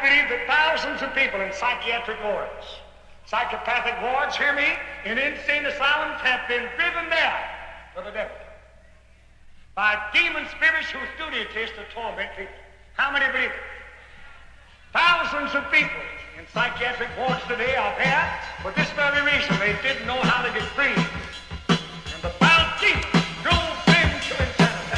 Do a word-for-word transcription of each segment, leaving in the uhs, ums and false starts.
believe that thousands of people in psychiatric wards, psychopathic wards, hear me, in insane asylums have been driven there for the devil by demon spirits whose duty it is to torment people. How many believe it? Thousands of people in psychiatric wards today are there for this very reason. They didn't know how to get free. And the foul demons drove them to insanity.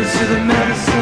to the medicine.